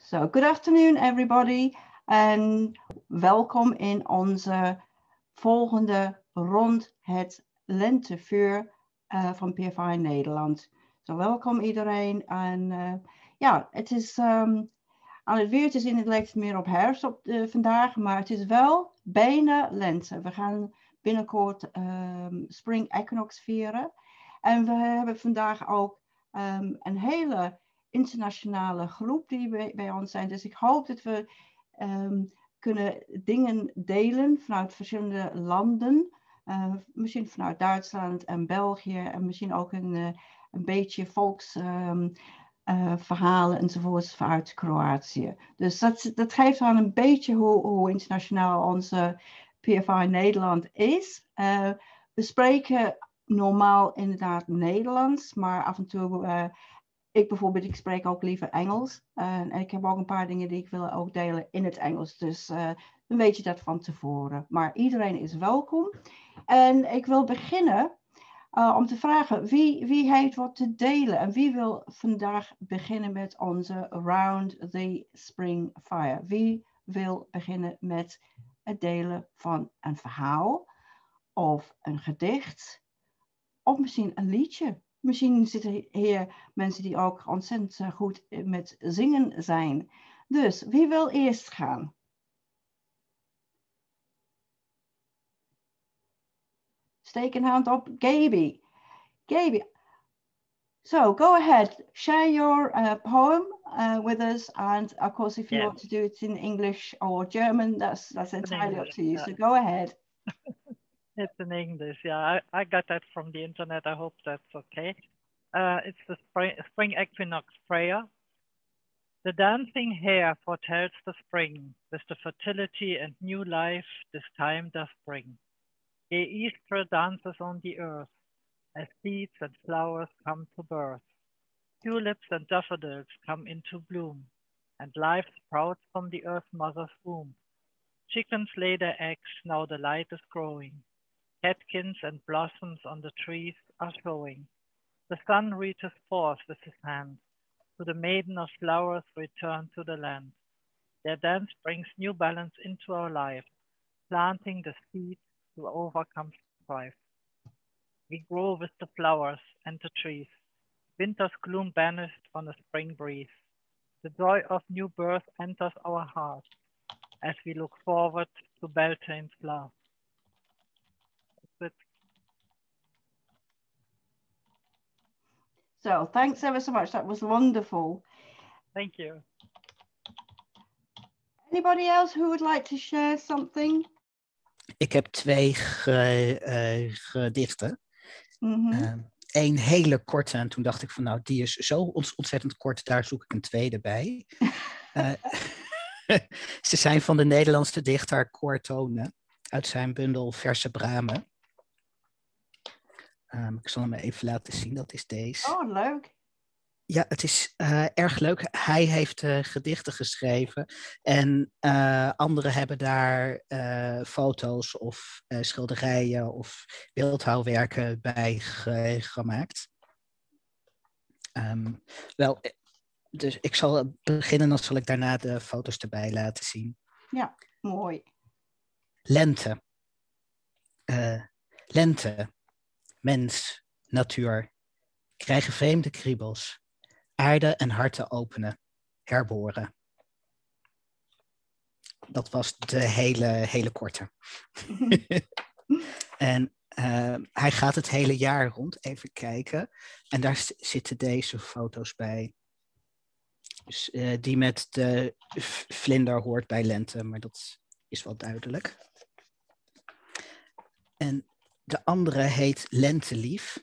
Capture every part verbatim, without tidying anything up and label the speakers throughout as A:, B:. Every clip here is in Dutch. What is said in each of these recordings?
A: So, good afternoon everybody en welkom in onze volgende rond het lentevuur uh, van P F I Nederland. So, welkom iedereen en uh, ja, het is um, aan het weer te zien, het lijkt meer op herfst op de, vandaag, maar het is wel bijna lente. We gaan binnenkort um, Spring Equinox vieren en we hebben vandaag ook um, een hele internationale groep die bij, bij ons zijn. Dus ik hoop dat we um, kunnen dingen delen vanuit verschillende landen. Uh, misschien vanuit Duitsland en België en misschien ook een, uh, een beetje volksverhalen um, uh, enzovoorts vanuit Kroatië. Dus dat, dat geeft aan een beetje hoe, hoe internationaal onze P F I Nederland is. Uh, we spreken normaal inderdaad Nederlands, maar af en toe... Uh, Ik bijvoorbeeld, ik spreek ook liever Engels. Uh, en ik heb ook een paar dingen die ik wil ook delen in het Engels. Dus uh, dan weet je dat van tevoren. Maar iedereen is welkom. En ik wil beginnen uh, om te vragen wie, wie heeft wat te delen. En wie wil vandaag beginnen met onze Around the Spring Fire. Wie wil beginnen met het delen van een verhaal. Of een gedicht. Of misschien een liedje. Misschien zitten hier mensen die ook ontzettend goed met zingen zijn. Dus wie wil eerst gaan? Steek een hand op. Gaby. Gaby. So go ahead. Share your uh, poem uh, with us. And of course, if you
B: yes.
A: want to do it in English or German, that's, that's entirely
B: English,
A: up to you.
B: yeah.
A: So go ahead.
B: It's in English. Yeah, I, I got that from the internet. I hope that's okay. Uh, it's the spring, spring equinox prayer. The dancing hare foretells the spring, with the fertility and new life this time does bring. Gay Easter dances on the earth, as seeds and flowers come to birth. Tulips and daffodils come into bloom, and life sprouts from the earth mother's womb. Chickens lay their eggs, now the light is growing. Catkins and blossoms on the trees are showing. The sun reaches forth with his hand. To the maiden of flowers return to the land. Their dance brings new balance into our life, planting the seed to overcome strife. We grow with the flowers and the trees. Winter's gloom banished on a spring breeze. The joy of new birth enters our heart as we look forward to Beltane's love. That's it.
A: So thanks ever so much. That was wonderful.
B: Thank you.
A: Anybody else who would like to share something?
C: Ik heb twee ge, uh, gedichten.
A: Mm-hmm.
C: Uh, Eén hele korte en toen dacht ik van nou die is zo ontzettend kort, daar zoek ik een tweede bij. uh, Ze zijn van de Nederlandse dichter Cor Tone uit zijn bundel Verse Bramen. Um, ik zal hem even laten zien, dat is deze.
A: Oh, leuk.
C: Ja, het is uh, erg leuk. Hij heeft uh, gedichten geschreven en uh, anderen hebben daar uh, foto's of uh, schilderijen of beeldhouwwerken bij ge- gemaakt. Um, wel, dus ik zal beginnen, dan zal ik daarna de foto's erbij laten zien.
A: Ja, mooi.
C: Lente. Uh, lente. Mens, natuur, krijgen vreemde kriebels, aarde en harten openen, herboren. Dat was de hele, hele korte. En uh, hij gaat het hele jaar rond, even kijken. En daar s- zitten deze foto's bij. Dus, uh, die met de v- vlinder hoort bij lente, maar dat is wel duidelijk. En de andere heet Lentelief.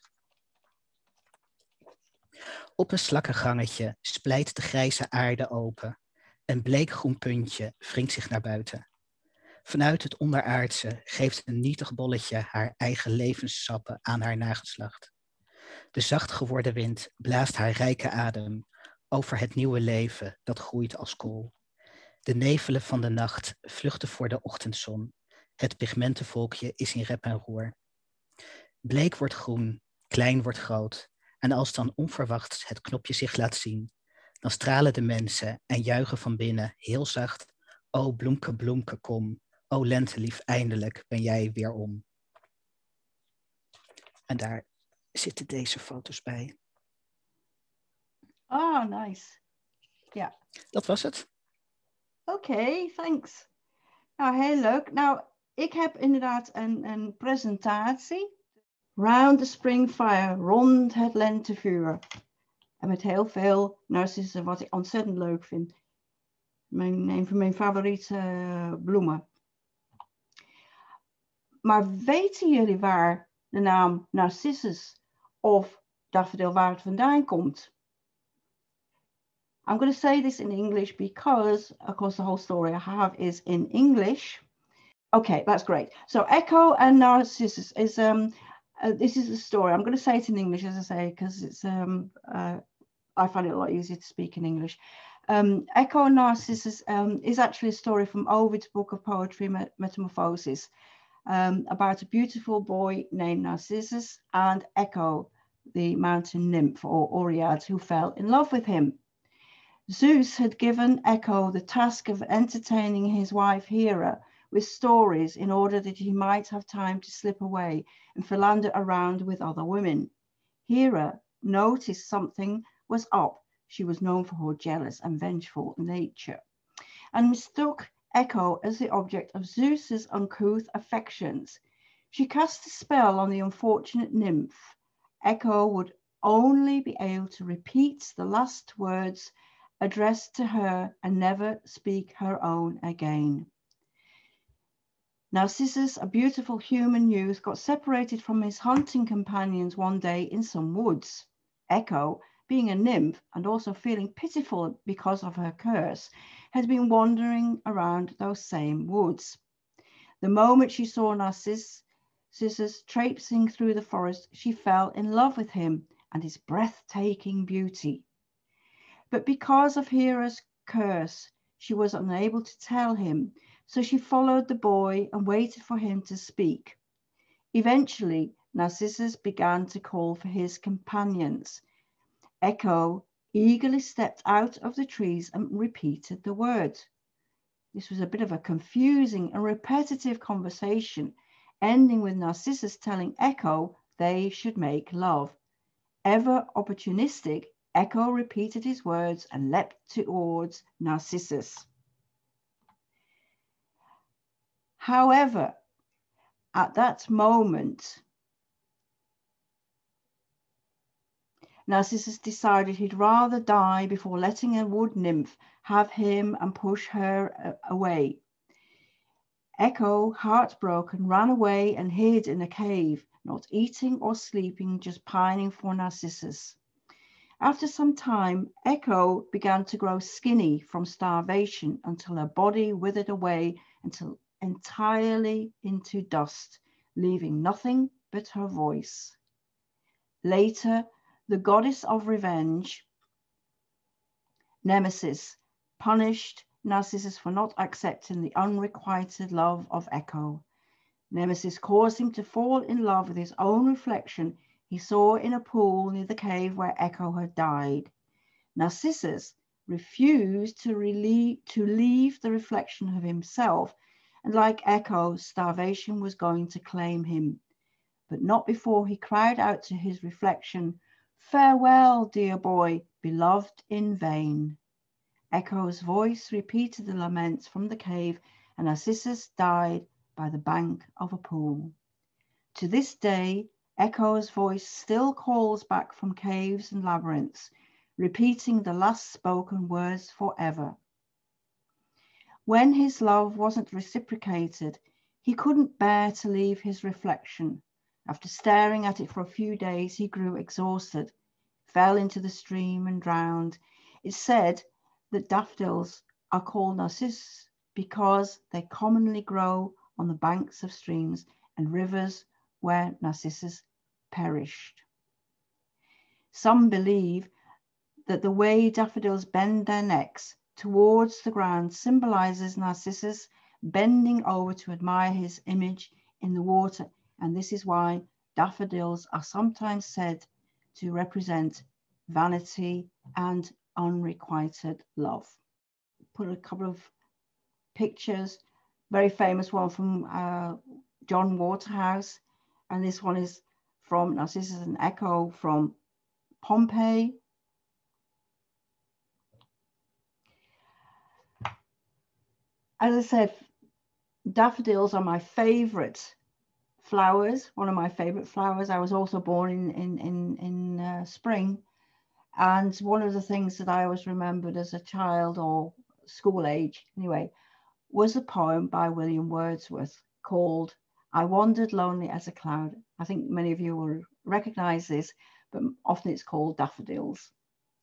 C: Op een slakkengangetje splijt de grijze aarde open. Een bleekgroen puntje wringt zich naar buiten. Vanuit het onderaardse geeft een nietig bolletje haar eigen levenssappen aan haar nageslacht. De zacht geworden wind blaast haar rijke adem over het nieuwe leven dat groeit als kool. De nevelen van de nacht vluchten voor de ochtendzon. Het pigmentenvolkje is in rep en roer. Bleek wordt groen, klein wordt groot. En als dan onverwachts het knopje zich laat zien, Dan stralen de mensen en juichen van binnen heel zacht. O bloemke, bloemke, kom. O lentelief, eindelijk ben jij weer om. En daar zitten deze foto's bij.
A: Ah, nice. Ja.
C: Dat was het.
A: Oké, okay, thanks. Nou, heel leuk. Nou, ik heb inderdaad een, een presentatie. Round the Spring Fire, rond het lentevuur. En met heel veel narcissen, wat ik ontzettend leuk vind. Mijn, een van mijn favoriete uh, bloemen. Maar weten jullie waar de naam Narcissus of daffodil waar het vandaan komt? I'm going to say this in English because, of course, the whole story I have is in English. Okay, that's great. So Echo and Narcissus is um, uh, this is the story. I'm going to say it in English, as I say, because it's um, uh, I find it a lot easier to speak in English. Um, Echo and Narcissus um, is actually a story from Ovid's book of poetry, Met Metamorphosis, um, about a beautiful boy named Narcissus and Echo, the mountain nymph or Oread, who fell in love with him. Zeus had given Echo the task of entertaining his wife Hera with stories in order that he might have time to slip away and philander around with other women. Hera noticed something was up. She was known for her jealous and vengeful nature, and mistook Echo as the object of Zeus's uncouth affections. She cast a spell on the unfortunate nymph. Echo would only be able to repeat the last words addressed to her and never speak her own again. Narcissus, a beautiful human youth, got separated from his hunting companions one day in some woods. Echo, being a nymph and also feeling pitiful because of her curse, had been wandering around those same woods. The moment she saw Narcissus traipsing through the forest, she fell in love with him and his breathtaking beauty. But because of Hera's curse, she was unable to tell him, so she followed the boy and waited for him to speak. Eventually, Narcissus began to call for his companions. Echo eagerly stepped out of the trees and repeated the words. This was a bit of a confusing and repetitive conversation, ending with Narcissus telling Echo they should make love. Ever opportunistic, Echo repeated his words and leapt towards Narcissus. However, at that moment, Narcissus decided he'd rather die before letting a wood nymph have him and push her away. Echo, heartbroken, ran away and hid in a cave, not eating or sleeping, just pining for Narcissus. After some time, Echo began to grow skinny from starvation until her body withered away until entirely into dust, leaving nothing but her voice. Later, the goddess of revenge, Nemesis, punished Narcissus for not accepting the unrequited love of Echo. Nemesis caused him to fall in love with his own reflection he saw in a pool near the cave where Echo had died. Narcissus refused to, relieve, to leave the reflection of himself, and like Echo, starvation was going to claim him. But not before he cried out to his reflection, "Farewell, dear boy, beloved in vain." Echo's voice repeated the laments from the cave, and Narcissus died by the bank of a pool. To this day, Echo's voice still calls back from caves and labyrinths, repeating the last spoken words forever. When his love wasn't reciprocated, he couldn't bear to leave his reflection. After staring at it for a few days, he grew exhausted, fell into the stream and drowned. It's said that daffodils are called narcissus because they commonly grow on the banks of streams and rivers where Narcissus perished. Some believe that the way daffodils bend their necks towards the ground symbolizes Narcissus bending over to admire his image in the water, and this is why daffodils are sometimes said to represent vanity and unrequited love. Put a couple of pictures, very famous one from uh, John Waterhouse, and this one is from, now this is an echo from Pompeii. As I said, daffodils are my favorite flowers, one of my favorite flowers. I was also born in, in, in, in uh, spring. And one of the things that I always remembered as a child, or school age anyway, was a poem by William Wordsworth called I Wandered Lonely as a Cloud. I think many of you will recognize this, but often it's called Daffodils.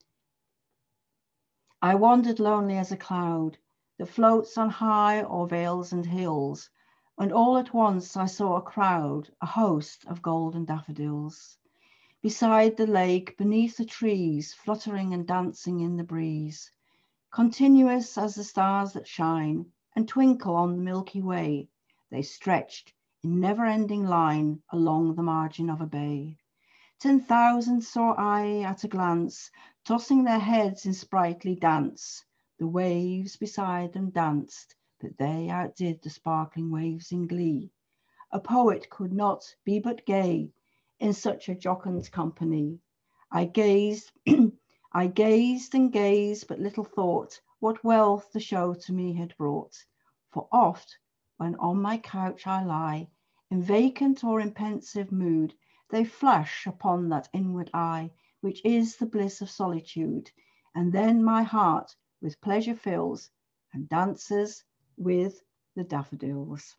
A: I wandered lonely as a cloud that floats on high o'er vales and hills, and all at once I saw a crowd, a host of golden daffodils. Beside the lake, beneath the trees, fluttering and dancing in the breeze, continuous as the stars that shine and twinkle on the Milky Way, they stretched in never-ending line along the margin of a bay. Ten thousand saw I at a glance, tossing their heads in sprightly dance. The waves beside them danced, but they outdid the sparkling waves in glee. A poet could not be but gay in such a jocund company. I gazed, I gazed and gazed, but little thought what wealth the show to me had brought. For oft, when on my couch I lie, in vacant or in pensive mood, they flash upon that inward eye, which is the bliss of solitude. And then my heart with pleasure fills and dances with the daffodils.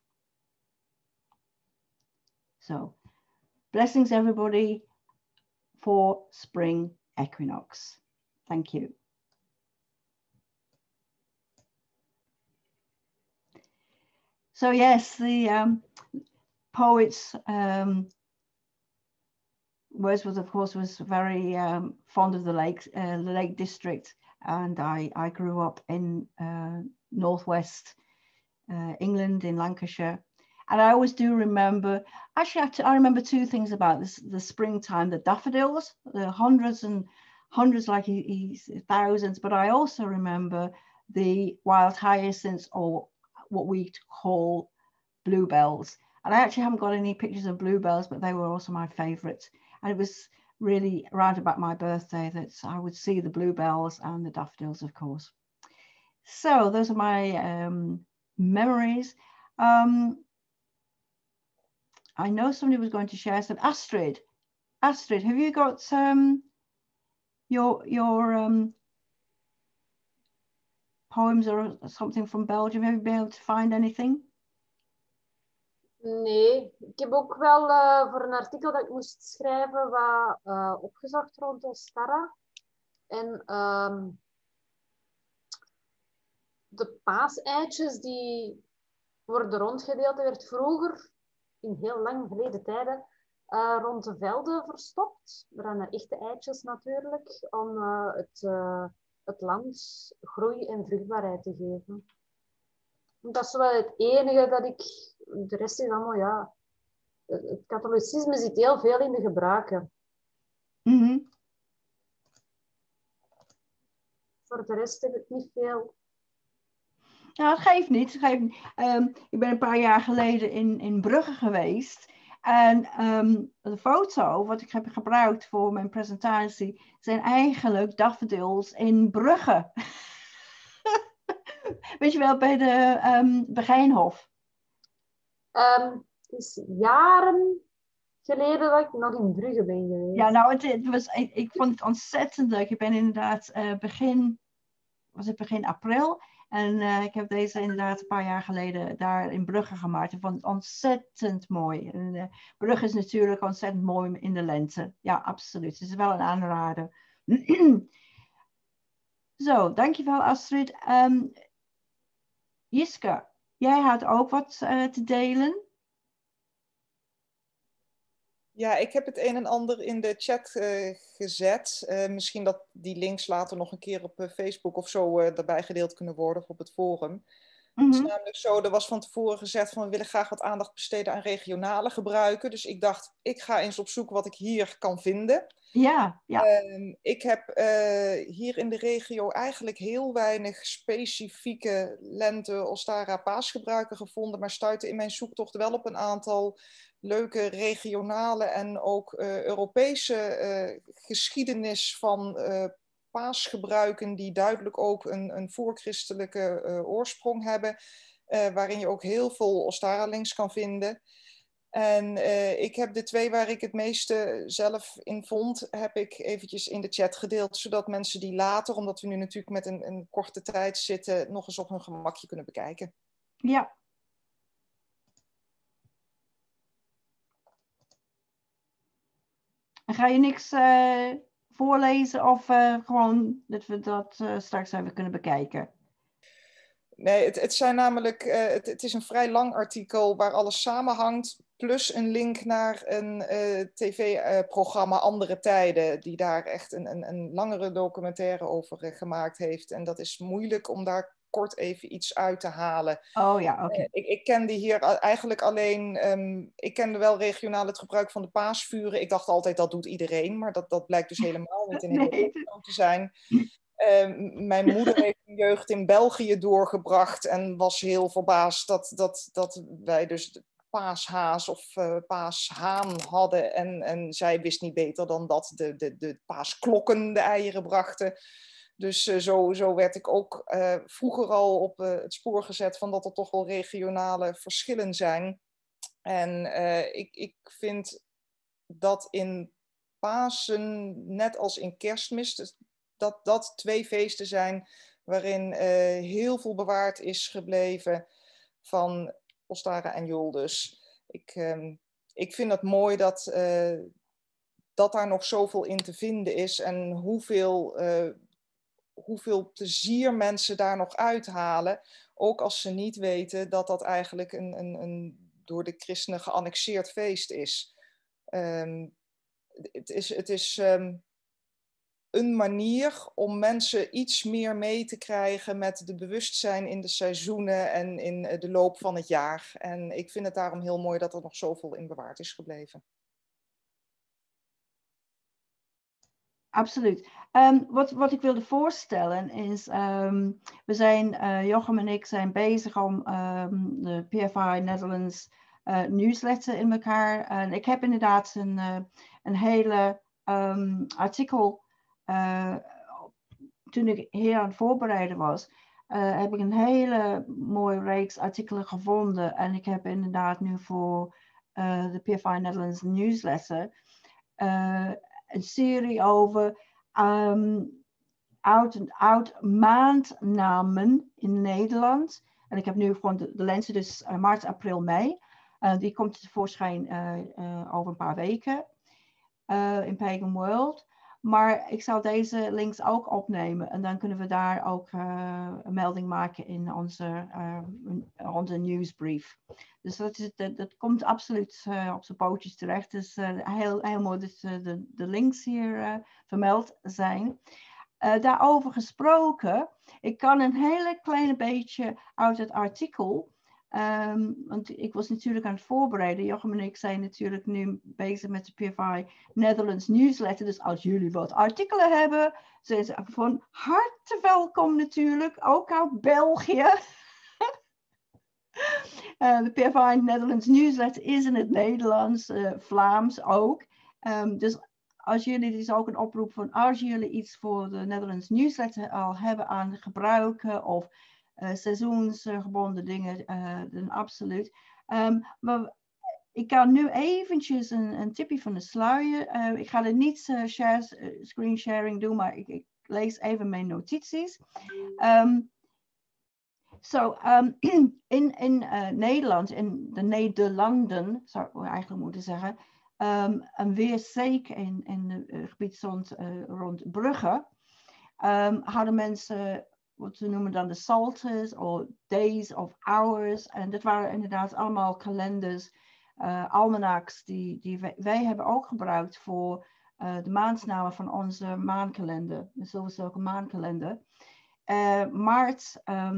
A: So, blessings everybody for spring equinox. Thank you. So yes, the um, poets, um, Wordsworth, of course, was very um, fond of the Lake, uh, the Lake District, and I, I grew up in uh, northwest uh, England, in Lancashire. And I always do remember, actually, I, I remember two things about this, the springtime, the daffodils, the hundreds and hundreds, like he, he, thousands, but I also remember the wild hyacinths, or what we call bluebells. And I actually haven't got any pictures of bluebells, but they were also my favorites. And it was really around about my birthday that I would see the bluebells and the daffodils, of course. So those are my um, memories. Um, I know somebody was going to share some. Astrid, Astrid, have you got um, your your um, poems or something from Belgium? Have you been able to find anything?
D: Nee, ik heb ook wel uh, voor een artikel dat ik moest schrijven wat uh, opgezocht rond Ostara. En um, de paaseitjes die worden rondgedeeld, er werd vroeger, in heel lang geleden tijden, uh, rond de velden verstopt. Er waren echte eitjes natuurlijk, om uh, het, uh, het land groei en vruchtbaarheid te geven. Dat is wel het enige dat ik... De rest is allemaal, ja... Het katholicisme zit heel veel in de gebruiken.
A: Mm-hmm.
D: Voor de rest heb ik niet veel...
A: Nou, dat geeft niet. Dat geeft niet. Um, ik ben een paar jaar geleden in, in Brugge geweest. En um, de foto wat ik heb gebruikt voor mijn presentatie zijn eigenlijk daffodils in Brugge. Weet je wel, bij de um, Begijnhof.
D: Um, het is jaren geleden dat ik nog in Brugge ben geweest.
A: Ja, nou, het, het was, ik, ik vond het ontzettend leuk. Ik ben inderdaad uh, begin, was het begin april. En uh, ik heb deze inderdaad een paar jaar geleden daar in Brugge gemaakt. Ik vond het ontzettend mooi. En, uh, Brugge is natuurlijk ontzettend mooi in de lente. Ja, absoluut. Het is wel een aanrader. Zo, dankjewel Astrid. Um, Jiske, jij had ook wat uh, te delen.
E: Ja, ik heb het een en ander in de chat uh, gezet. Uh, misschien dat die links later nog een keer op uh, Facebook of zo uh, daarbij gedeeld kunnen worden of op het forum. Het is namelijk zo, er was van tevoren gezegd van we willen graag wat aandacht besteden aan regionale gebruiken. Dus ik dacht, ik ga eens op zoek wat ik hier kan vinden.
A: Ja, ja.
E: Um, ik heb uh, hier in de regio eigenlijk heel weinig specifieke lente Ostara paasgebruiken gevonden, maar stuitte in mijn zoektocht wel op een aantal leuke regionale en ook uh, Europese uh, geschiedenis van uh, paasgebruiken die duidelijk ook een, een voorchristelijke uh, oorsprong hebben, uh, waarin je ook heel veel Ostara-links kan vinden. En uh, ik heb de twee waar ik het meeste zelf in vond, heb ik eventjes in de chat gedeeld, zodat mensen die later, omdat we nu natuurlijk met een, een korte tijd zitten, nog eens op hun gemakje kunnen bekijken.
A: Ja. Ga je niks uh, voorlezen of uh, gewoon dat we dat uh, straks even kunnen bekijken?
E: Nee, het, het zijn namelijk, uh, het, het is een vrij lang artikel waar alles samenhangt, plus een link naar een uh, tv-programma uh, Andere Tijden, die daar echt een, een, een langere documentaire over uh, gemaakt heeft. En dat is moeilijk om daar kort even iets uit te halen.
A: Oh ja, oké. Okay.
E: Uh, ik, ik kende hier eigenlijk alleen, um, ik kende wel regionaal het gebruik van de paasvuren. Ik dacht altijd dat doet iedereen, maar dat, dat blijkt dus helemaal niet in heel
A: Nee.
E: veel te zijn. Uh, mijn moeder heeft een jeugd in België doorgebracht en was heel verbaasd dat, dat, dat wij dus paashaas of uh, paashaan hadden. En, en zij wist niet beter dan dat de, de, de paasklokken de eieren brachten. Dus uh, zo, zo werd ik ook uh, vroeger al op uh, het spoor gezet van dat er toch wel regionale verschillen zijn. En uh, ik, ik vind dat in Pasen, net als in Kerstmis, dus dat dat twee feesten zijn waarin uh, heel veel bewaard is gebleven van Ostara en Juldus. Ik, um, ik vind het mooi dat, uh, dat daar nog zoveel in te vinden is en hoeveel, uh, hoeveel plezier mensen daar nog uithalen, ook als ze niet weten dat dat eigenlijk een, een, een door de christenen geannexeerd feest is. Um, het is, het is um, een manier om mensen iets meer mee te krijgen met de bewustzijn in de seizoenen en in de loop van het jaar. En ik vind het daarom heel mooi dat er nog zoveel in bewaard is gebleven.
A: Absoluut. Um, wat, wat ik wilde voorstellen is, um, we zijn, uh, Jochem en ik zijn bezig om um, de P F I Netherlands uh, nieuwsletter in elkaar. En ik heb inderdaad een, uh, een hele um, artikel, uh, toen ik hier aan het voorbereiden was, uh, heb ik een hele mooie reeks artikelen gevonden. En ik heb inderdaad nu voor uh, de P F I Netherlands nieuwsletter Uh, een serie over um, oud, oud maandnamen in Nederland. En ik heb nu gewoon de, de lenzen, dus uh, maart, april, mei. Uh, die komt tevoorschijn uh, uh, over een paar weken uh, in Pagan World. Maar ik zal deze links ook opnemen. En dan kunnen we daar ook uh, een melding maken in onze, uh, onze nieuwsbrief. Dus dat, is, dat, dat komt absoluut uh, op zijn pootjes terecht. Dus uh, heel, heel mooi dat uh, de, de links hier uh, vermeld zijn. Uh, daarover gesproken, ik kan een hele kleine beetje uit het artikel. Um, want ik was natuurlijk aan het voorbereiden. Jochem en ik zijn natuurlijk nu bezig met de P F I Netherlands nieuwsletter. Dus als jullie wat artikelen hebben, zijn ze van harte welkom natuurlijk. Ook uit België. uh, de P F I Netherlands nieuwsletter is in het Nederlands, uh, Vlaams ook. Um, dus als jullie, dit is ook een oproep van als jullie iets voor de Netherlands nieuwsletter al hebben aan gebruiken of Uh, seizoensgebonden dingen, uh, dan absoluut. Um, maar ik kan nu eventjes een, een tipje van de sluier. Uh, ik ga er niet uh, share, uh, screen sharing doen, maar ik, ik lees even mijn notities. Um, so, um, in in uh, Nederland, in de Nederlanden, zou ik eigenlijk moeten zeggen, um, een weerzeek in, in het uh, gebied stond uh, rond Brugge, um, hadden mensen wat ze noemen dan de Psalters of Days of Hours. En dat waren inderdaad allemaal kalenders, uh, almanaks, die, die wij, wij hebben ook gebruikt voor uh, de maandnamen van onze maankalender. De zilverzilke maankalender. Uh, maart um,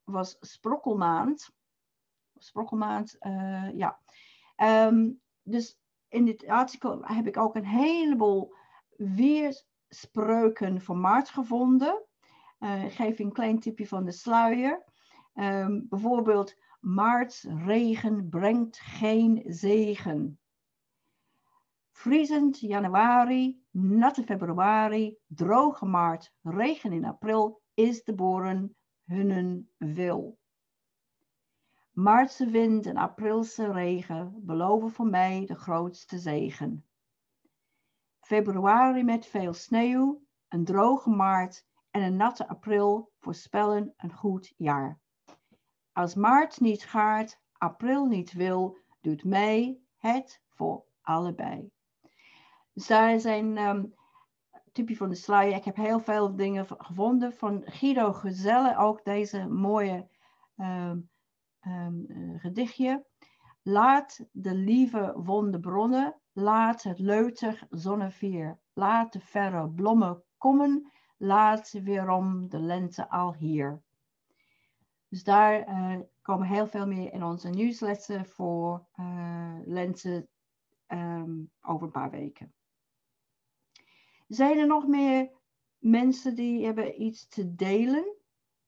A: was sprokkelmaand. Sprokkelmaand, uh, ja. Um, dus in dit artikel heb ik ook een heleboel weerspreuken voor maart gevonden. Uh, ik geef een klein tipje van de sluier. Um, bijvoorbeeld, maartsregen brengt geen zegen. Vriezend januari, natte februari, droge maart, regen in april is de boeren hunnen wil. Maartse wind en aprilse regen beloven voor mij de grootste zegen. Februari met veel sneeuw, een droge maart en een natte april voorspellen een goed jaar. Als maart niet gaat, april niet wil, doet mei het voor allebei. Dus daar zijn um, typje van de sluier. Ik heb heel veel dingen gevonden van Guido Gezelle, ook deze mooie um, um, uh, gedichtje. Laat de lieve wonde bronnen, laat het leuter zonnevier, laat de verre bloemen komen, laat weerom de lente al hier. Dus daar uh, komen heel veel meer in onze nieuwsletter voor uh, lente um, over een paar weken. Zijn er nog meer mensen die hebben iets te delen?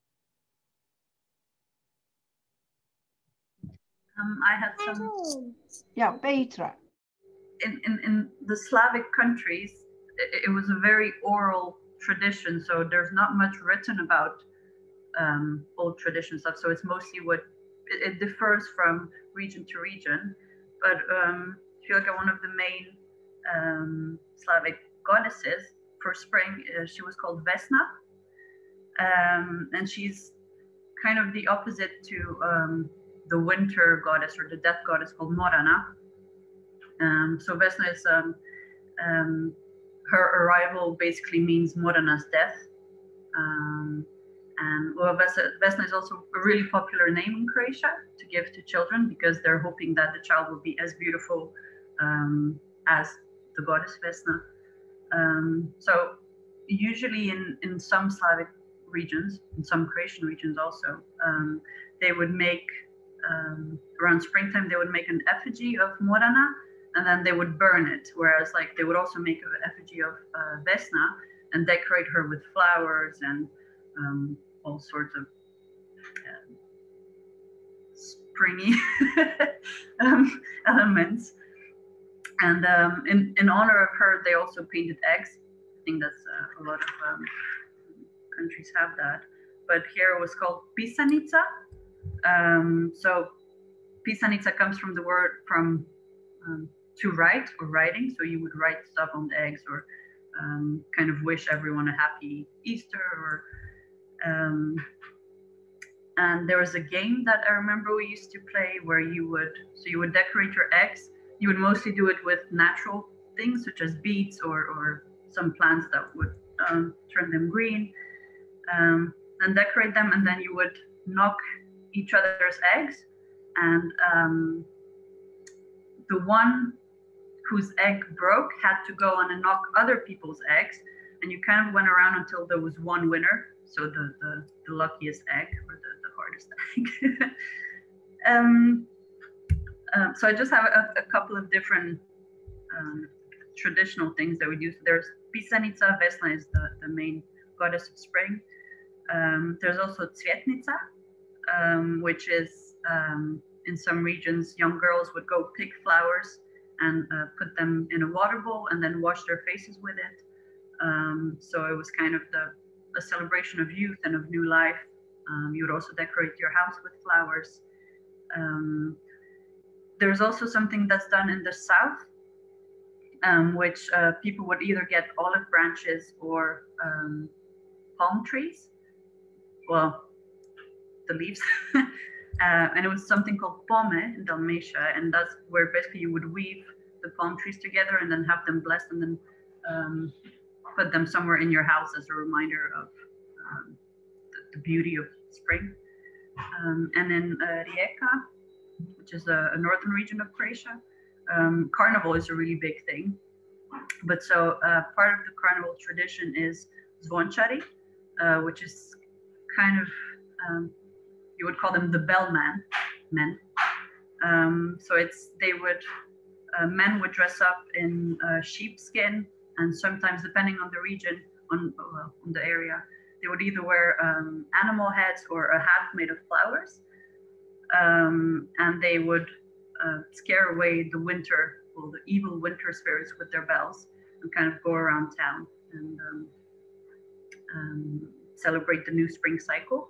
F: Um, I had some.
A: Ja, Petra.
F: In, in, in the Slavic countries, it, it was a very oral tradition, so there's not much written about um, old tradition stuff. So it's mostly what it, it differs from region to region. But um, I feel like one of the main um, Slavic goddesses for spring, uh, she was called Vesna, um, and she's kind of the opposite to um, the winter goddess or the death goddess called Morana. Um, so Vesna is um, um, her arrival basically means Morana's death, um, and well, Vesna is also a really popular name in Croatia to give to children because they're hoping that the child will be as beautiful um, as the goddess Vesna. Um, so usually in, in some Slavic regions, in some Croatian regions also, um, they would make, um, around springtime, they would make an effigy of Morana and then they would burn it. Whereas like they would also make an effigy of uh, Vesna and decorate her with flowers and um, all sorts of uh, springy um, elements. And um, in, in honor of her, they also painted eggs. I think that's uh, a lot of um, countries have that. But here it was called pisanica. Um, so pisanica comes from the word from um, to write or writing. So you would write stuff on the eggs or um, kind of wish everyone a happy Easter. Or um, and there was a game that I remember we used to play where you would, so you would decorate your eggs. You would mostly do it with natural things such as beets or, or some plants that would um, turn them green, um, and decorate them, and then you would knock each other's eggs, and um, the one whose egg broke had to go on and knock other people's eggs, and you kind of went around until there was one winner, so the, the, the luckiest egg or the, the hardest egg. um, Um, so I just have a, a couple of different um, traditional things that we do. There's Pisanica, Vesna is the, the main goddess of spring. Um, there's also Cvetnica, um, which is um, in some regions, young girls would go pick flowers and uh, put them in a water bowl and then wash their faces with it. Um, so it was kind of the a celebration of youth and of new life. Um, you would also decorate your house with flowers. Um, There's also something that's done in the south, um, which uh, people would either get olive branches or um, palm trees. Well, the leaves. uh, and it was something called pome in Dalmatia, and that's where basically you would weave the palm trees together and then have them blessed and then um, put them somewhere in your house as a reminder of um, the, the beauty of spring. Um, and in uh, Rijeka, which is a, a northern region of Croatia, um, carnival is a really big thing. But so uh, part of the carnival tradition is zvončari, uh, which is kind of um, you would call them the bellman men. Um, so it's they would uh, men would dress up in uh, sheepskin, and sometimes, depending on the region, on well, on the area, they would either wear um, animal heads or a hat made of flowers, um, and they would uh, scare away the winter, well, the evil winter spirits with their bells, and kind of go around town and um, um, celebrate the new spring cycle.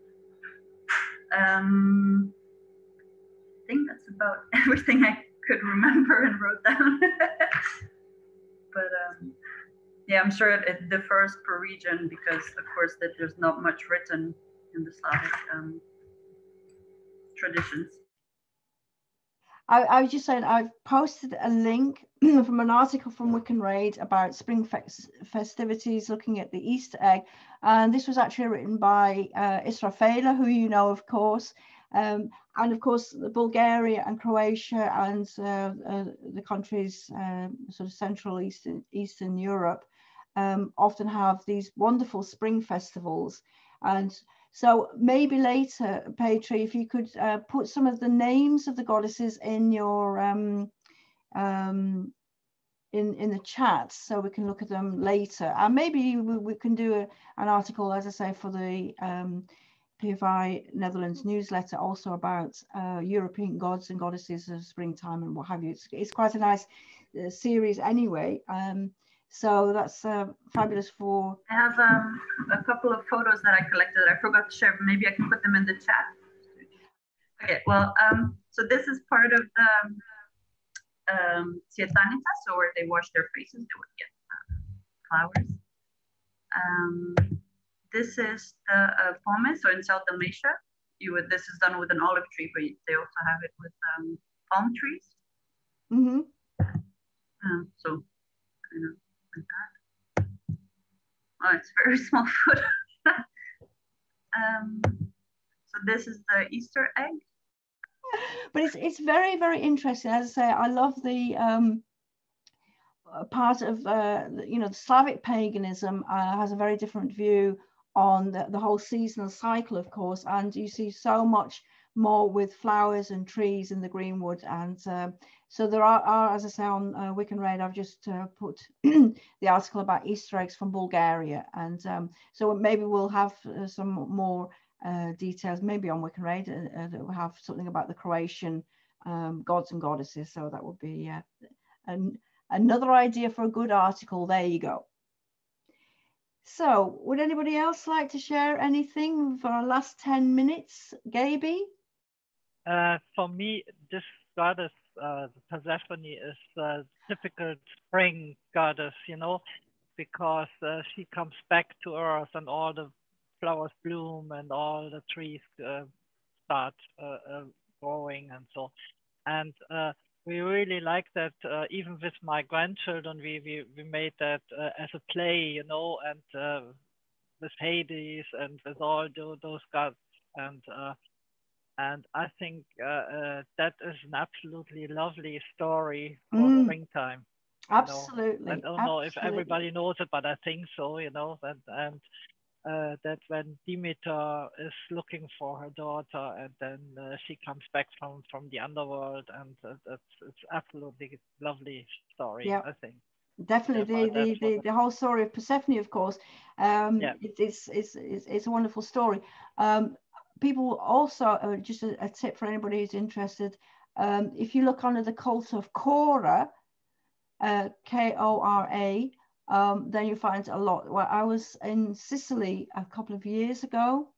F: Um, I think that's about everything I could remember and wrote down. But um, yeah, I'm sure it, it differs per region because, of course, that there's not much written in the Slavic um, traditions.
A: I, I was just saying, I've posted a link from an article from Wiccan Raid about spring fe festivities, looking at the Easter egg. And this was actually written by uh, Israfela, who you know, of course. Um, and of course, Bulgaria and Croatia and uh, uh, the countries, uh, sort of Central Eastern, Eastern Europe, um, often have these wonderful spring festivals. And so maybe later, Petri, if you could uh, put some of the names of the goddesses in your um, um, in in the chat, so we can look at them later, and maybe we, we can do a, an article, as I say, for the um, P F I Netherlands newsletter, also about uh, European gods and goddesses of springtime and what have you. It's, it's quite a nice uh, series anyway. Um, So that's uh, fabulous for...
F: I have um, a couple of photos that I collected that I forgot to share, but maybe I can put them in the chat. Okay, well, um, so this is part of the um, Sietanita, so where they wash their faces, they would get uh, flowers. Um, this is the uh, pomace, so in South Dalmatia, you would, this is done with an olive tree, but they also have it with um, palm trees.
A: Mm-hmm.
F: Um, so, you know, like that. Oh, it's very small photo. um, so this is the Easter egg.
A: But it's it's very, very interesting. As I say, I love the um, part of, uh, you know, the Slavic paganism uh, has a very different view on the, the whole seasonal cycle, of course, and you see so much more with flowers and trees in the Greenwood. And uh, so there are, are, as I say, on uh, Wiccan Raid, I've just uh, put the article about Easter eggs from Bulgaria. And um, so maybe we'll have uh, some more uh, details, maybe on Wiccan Raid, uh, uh, that will have something about the Croatian um, gods and goddesses. So that would be uh, an, another idea for a good article. There you go. So would anybody else like to share anything for our last ten minutes? Gaby?
B: Uh, for me, this goddess, uh, Persephone, is a typical spring goddess, you know, because uh, she comes back to earth and all the flowers bloom and all the trees uh, start uh, uh, growing and so. And uh, we really like that. Uh, even with my grandchildren, we we, we made that uh, as a play, you know, and uh, with Hades and with all those, those gods. And uh, and I think uh, uh, that is an absolutely lovely story for
A: Mm.
B: springtime.
A: Absolutely.
B: I don't
A: absolutely.
B: know if everybody knows it, but I think so, you know, and, and uh, that when Demeter is looking for her daughter and then uh, she comes back from, from the underworld, and uh, that's, it's absolutely lovely story,
A: Yeah.
B: I think.
A: Definitely,
B: Yeah,
A: the, the, the, the whole story of Persephone, of course, um,
B: yeah.
A: it, it's, it's, it's, it's a wonderful story. Um, people also, uh, just a, a tip for anybody who's interested, um, if you look under the cult of Cora, uh, K O R A, um, then you find a lot. Well, I was in Sicily a couple of years ago,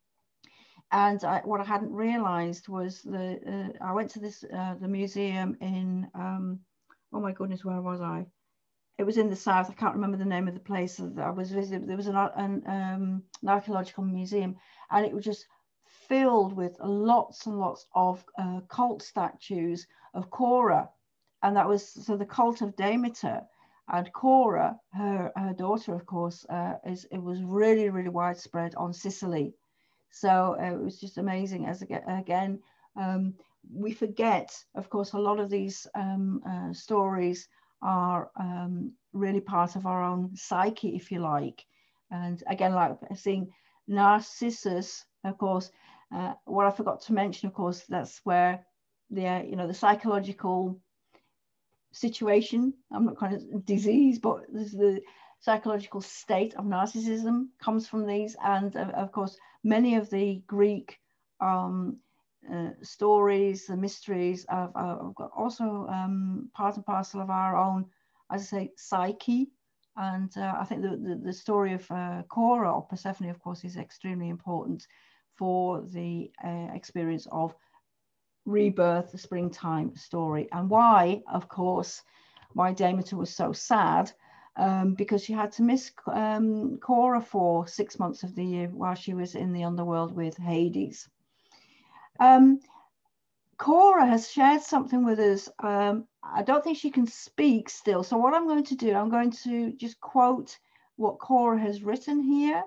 A: and I, what I hadn't realized was the, uh, I went to this, uh, the museum in, um, oh my goodness, where was I? It was in the south. I can't remember the name of the place that I was visiting. There was an, an, um, an archaeological museum, and it was just filled with lots and lots of uh, cult statues of Cora. And that was, so the cult of Demeter, and Cora, her, her daughter, of course, uh, is, it was really, really widespread on Sicily. So uh, it was just amazing. As again, um, we forget, of course, a lot of these um, uh, stories are um, really part of our own psyche, if you like. And again, like seeing Narcissus, of course, Uh, what I forgot to mention, of course, that's where the, uh, you know, the psychological situation, I'm not kind of disease, but the psychological state of narcissism comes from these. And uh, of course, many of the Greek um, uh, stories, the mysteries of, uh, also um, part and parcel of our own, as I say, psyche. And uh, I think the, the, the story of uh, Cora or Persephone, of course, is extremely important for the uh, experience of rebirth, the springtime story. And why, of course, why Demeter was so sad, um, because she had to miss um, Cora for six months of the year while she was in the underworld with Hades. Um, Cora has shared something with us. Um, I don't think she can speak still. So what I'm going to do, I'm going to just quote what Cora has written here.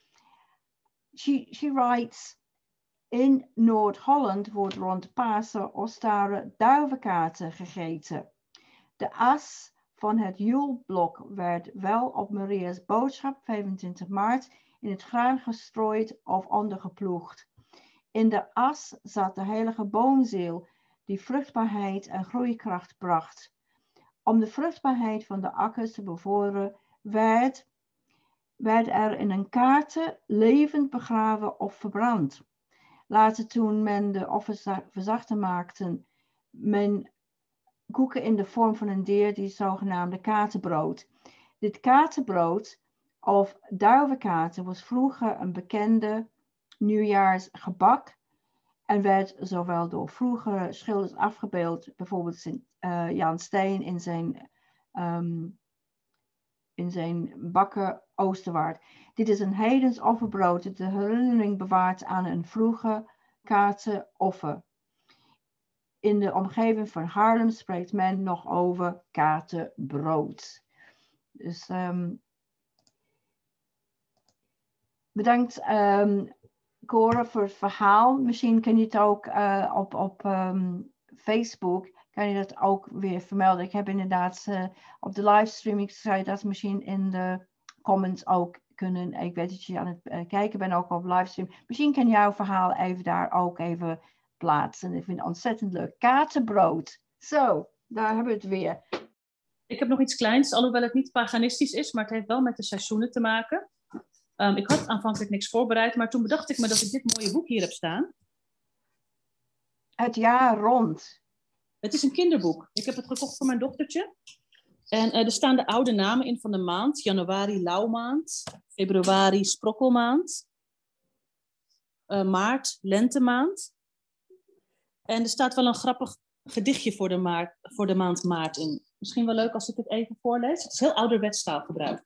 A: She, she writes, in Noord-Holland wordt rond Pasen Ostare duivenkaarten gegeten. De as van het Joelblok werd wel op Maria's boodschap vijfentwintig maart in het graan gestrooid of ondergeploegd. In de as zat de heilige boomziel die vruchtbaarheid en groeikracht bracht. Om de vruchtbaarheid van de akkers te bevorderen werd, werd er in een kaarten levend begraven of verbrand. Later, toen men de offers verzachter maakte, men koeken in de vorm van een dier, die zogenaamde kaartenbrood. Dit kaartenbrood of duivenkaarten was vroeger een bekende nieuwjaarsgebak en werd zowel door vroegere schilders afgebeeld, bijvoorbeeld Sint, uh, Jan Steen in zijn, um, in zijn bakken Oosterwaard. Dit is een heidens offerbrood dat de herinnering bewaart aan een vroege kaartenoffer. In de omgeving van Haarlem spreekt men nog over kaartenbrood. Dus um, bedankt um, Cora voor het verhaal. Misschien kun je het ook uh, op, op um, Facebook, kan je dat ook weer vermelden. Ik heb inderdaad uh, op de livestream, ik zou dat misschien in de comments ook kunnen. Ik weet dat je aan het uh, kijken bent, ook op livestream. Misschien kan jouw verhaal even daar ook even plaatsen. Ik vind het ontzettend leuk. Kaartenbrood. Zo, daar hebben we het weer.
G: Ik heb nog iets kleins, alhoewel het niet paganistisch is, maar het heeft wel met de seizoenen te maken. Um, ik had aanvankelijk niks voorbereid, maar toen bedacht ik me dat ik dit mooie boek hier heb staan.
A: Het jaar rond.
G: Het is een kinderboek. Ik heb het gekocht voor mijn dochtertje. En uh, er staan de oude namen in van de maand. Januari lauwmaand, februari sprokkelmaand, uh, maart lentemaand. En er staat wel een grappig gedichtje voor de, maart, voor de maand maart in. Misschien wel leuk als ik het even voorlees. Het is heel ouderwets taalgebruik.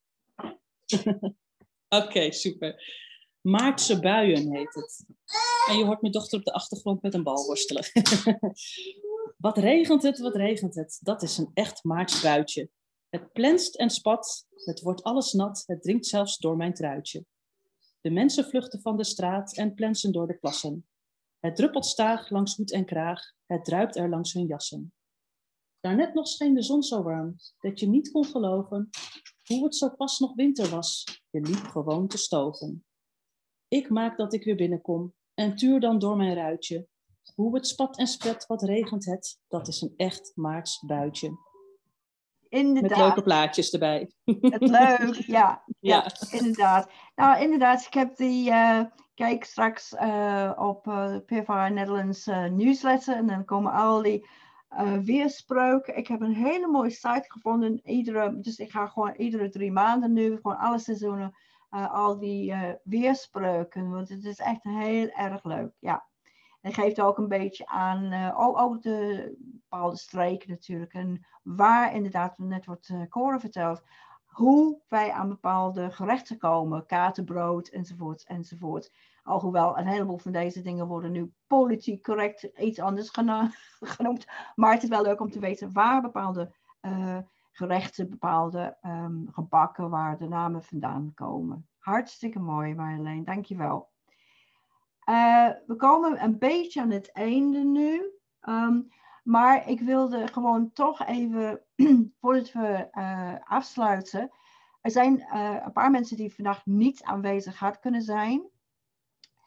G: Oké, okay, super. Maartse buien heet het. En je hoort mijn dochter op de achtergrond met een bal worstelen. Wat regent het, wat regent het. Dat is een echt Maarts buitje. Het plenst en spat, het wordt alles nat, het dringt zelfs door mijn truitje. De mensen vluchten van de straat en plensen door de plassen. Het druppelt staag langs hoed en kraag, het druipt er langs hun jassen. Daarnet nog scheen de zon zo warm, dat je niet kon geloven hoe het zo pas nog winter was. Je liep gewoon te stoven. Ik maak dat ik weer binnenkom en tuur dan door mijn ruitje. Hoe het spat en spret, wat regent het, dat is een echt Maarts buitje.
A: Inderdaad.
G: Met leuke plaatjes erbij.
A: Het leuk, ja, ja,
G: ja.
A: inderdaad. Nou, inderdaad, ik heb die, uh, kijk straks uh, op uh, P F I Netherlands uh, nieuwsletter en dan komen al die uh, weerspreuken. Ik heb een hele mooie site gevonden, iedere, dus ik ga gewoon iedere drie maanden nu, gewoon alle seizoenen, uh, al die uh, weerspreuken, want het is echt heel erg leuk, ja. En geeft ook een beetje aan, uh, ook, ook de bepaalde streken natuurlijk. En waar inderdaad, net wordt uh, Cora verteld, hoe wij aan bepaalde gerechten komen. Kaartenbrood enzovoort enzovoort. Alhoewel een heleboel van deze dingen worden nu politiek correct iets anders geno- genoemd. Maar het is wel leuk om te weten waar bepaalde uh, gerechten, bepaalde um, gebakken, waar de namen vandaan komen. Hartstikke mooi Marjolein, dankjewel. Uh, we komen een beetje aan het einde nu, um, maar ik wilde gewoon toch even, voordat we uh, afsluiten, er zijn uh, een paar mensen die vandaag niet aanwezig hadden kunnen zijn.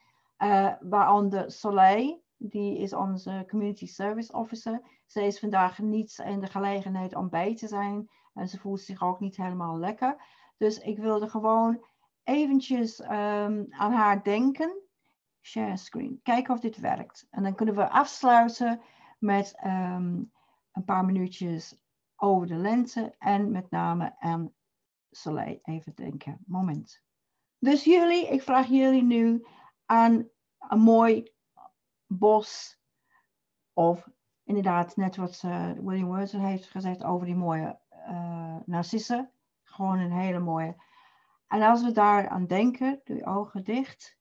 A: Uh, waaronder Soleil, die is onze Community Service Officer. Ze is vandaag niet in de gelegenheid om bij te zijn. En ze voelt zich ook niet helemaal lekker. Dus ik wilde gewoon eventjes um, aan haar denken. Share screen. Kijken of dit werkt. En dan kunnen we afsluiten met um, een paar minuutjes over de lente. En met name aan Soleil. Even denken. Moment. Dus jullie, ik vraag jullie nu aan een mooi bos. Of inderdaad, net wat uh, William Wordsworth heeft gezegd over die mooie uh, narcissen. Gewoon een hele mooie. En als we daar aan denken, doe je ogen dicht.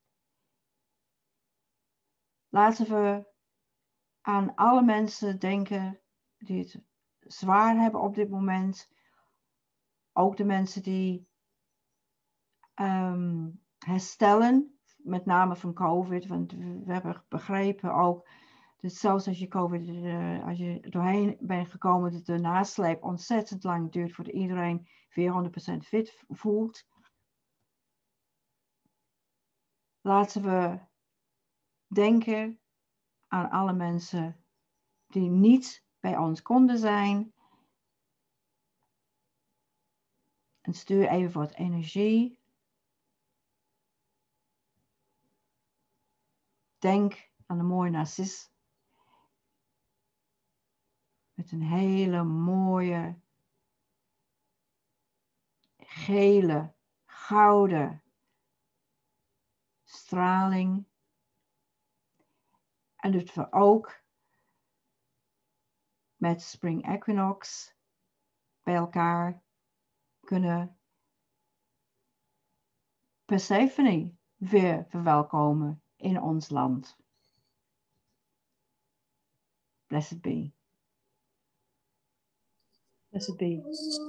A: Laten we aan alle mensen denken die het zwaar hebben op dit moment. Ook de mensen die um, herstellen, met name van COVID. Want we hebben begrepen ook dat zelfs als je COVID, uh, als je doorheen bent gekomen, dat de nasleep ontzettend lang duurt voordat iedereen weer honderd procent fit voelt. Laten we denken aan alle mensen die niet bij ons konden zijn. En stuur even wat energie. Denk aan de mooie narcis. Met een hele mooie, gele, gouden straling. En dat we ook met Spring Equinox bij elkaar kunnen Persephone weer verwelkomen in ons land. Blessed be.
G: Blessed be.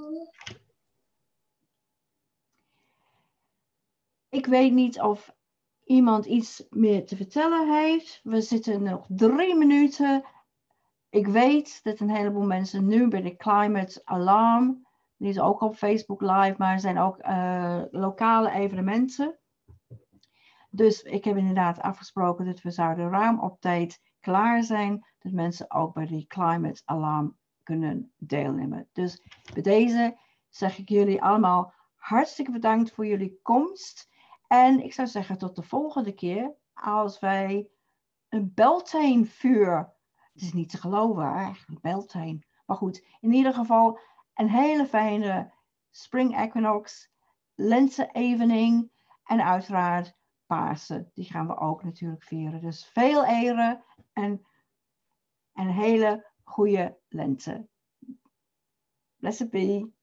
A: Ik weet niet of iemand iets meer te vertellen heeft. We zitten nog drie minuten. Ik weet dat een heleboel mensen nu bij de Climate Alarm, die is ook op Facebook live, maar er zijn ook uh, lokale evenementen. Dus ik heb inderdaad afgesproken dat we zouden ruim op tijd klaar zijn, dat mensen ook bij die Climate Alarm kunnen deelnemen. Dus bij deze zeg ik jullie allemaal hartstikke bedankt voor jullie komst. En ik zou zeggen tot de volgende keer als wij een Beltanevuur, het is niet te geloven eigenlijk, Beltane. Maar goed, in ieder geval een hele fijne Spring Equinox, lente-evening en uiteraard Pasen. Die gaan we ook natuurlijk vieren. Dus veel ere en een hele goede lente. Blessed be.